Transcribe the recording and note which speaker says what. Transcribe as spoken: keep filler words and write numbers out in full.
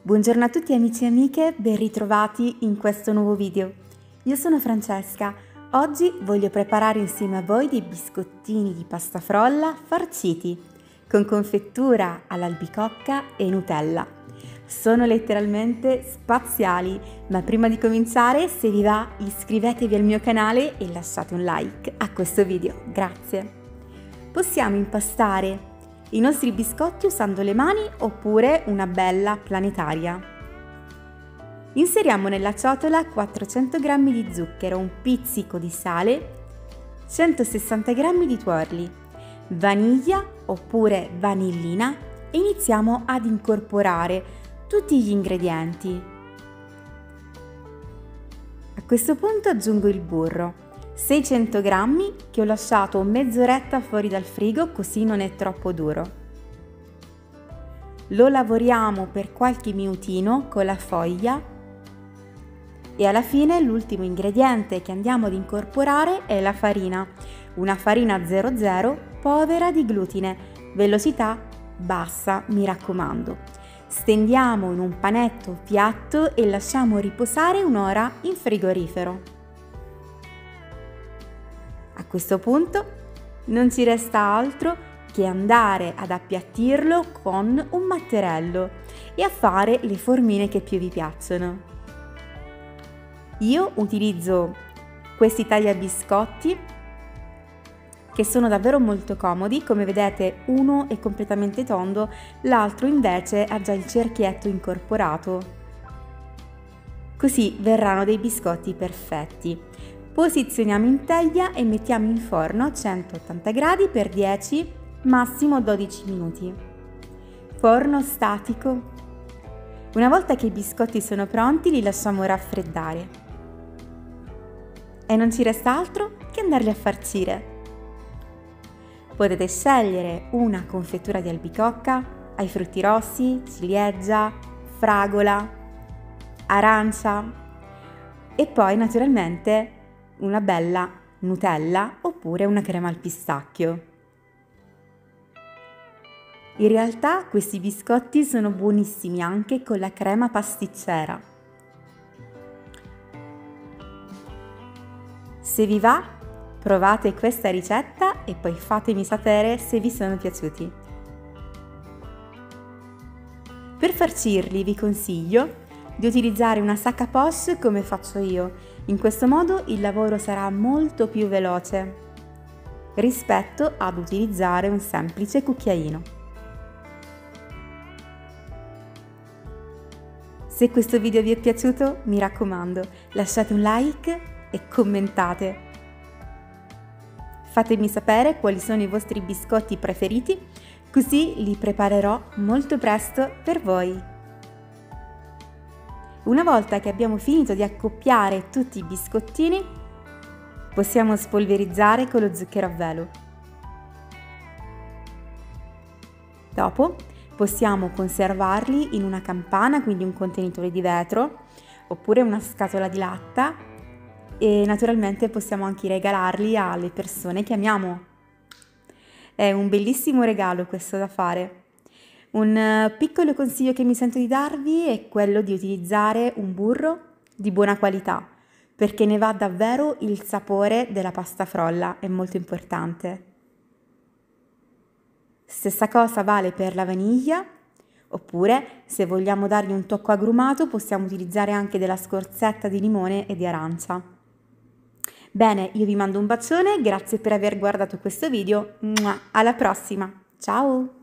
Speaker 1: Buongiorno a tutti amici e amiche, ben ritrovati in questo nuovo video. Io sono Francesca. Oggi voglio preparare insieme a voi dei biscottini di pasta frolla farciti con confettura all'albicocca e Nutella. Sono letteralmente spaziali, ma prima di cominciare, se vi va, iscrivetevi al mio canale e lasciate un like a questo video. Grazie. Possiamo impastare i nostri biscotti usando le mani oppure una bella planetaria. Inseriamo nella ciotola quattrocento grammi di zucchero, un pizzico di sale, centosessanta grammi di tuorli, vaniglia oppure vanillina e iniziamo ad incorporare tutti gli ingredienti. A questo punto aggiungo il burro. seicento grammi che ho lasciato mezz'oretta fuori dal frigo così non è troppo duro. Lo lavoriamo per qualche minutino con la foglia e alla fine l'ultimo ingrediente che andiamo ad incorporare è la farina, una farina zero zero povera di glutine, velocità bassa, mi raccomando. Stendiamo in un panetto piatto e lasciamo riposare un'ora in frigorifero. A questo punto non ci resta altro che andare ad appiattirlo con un matterello e a fare le formine che più vi piacciono. Io utilizzo questi tagliabiscotti che sono davvero molto comodi, come vedete uno è completamente tondo, l'altro invece ha già il cerchietto incorporato. Così verranno dei biscotti perfetti. Posizioniamo in teglia e mettiamo in forno a centottanta gradi per dieci, massimo dodici minuti. Forno statico. Una volta che i biscotti sono pronti li lasciamo raffreddare. E non ci resta altro che andarli a farcire. Potete scegliere una confettura di albicocca, ai frutti rossi, ciliegia, fragola, arancia e poi naturalmente una bella Nutella oppure una crema al pistacchio. In realtà questi biscotti sono buonissimi anche con la crema pasticcera. Se vi va, provate questa ricetta e poi fatemi sapere se vi sono piaciuti. Per farcirli vi consiglio di utilizzare una sacca poche come faccio io. In questo modo il lavoro sarà molto più veloce rispetto ad utilizzare un semplice cucchiaino. Se questo video vi è piaciuto, mi raccomando, lasciate un like e commentate. Fatemi sapere quali sono i vostri biscotti preferiti, così li preparerò molto presto per voi. Una volta che abbiamo finito di accoppiare tutti i biscottini, possiamo spolverizzare con lo zucchero a velo. Dopo possiamo conservarli in una campana, quindi un contenitore di vetro, oppure una scatola di latta e naturalmente possiamo anche regalarli alle persone che amiamo. È un bellissimo regalo questo da fare. Un piccolo consiglio che mi sento di darvi è quello di utilizzare un burro di buona qualità, perché ne va davvero il sapore della pasta frolla, è molto importante. Stessa cosa vale per la vaniglia, oppure se vogliamo dargli un tocco agrumato possiamo utilizzare anche della scorzetta di limone e di arancia. Bene, io vi mando un bacione, grazie per aver guardato questo video, alla prossima, ciao!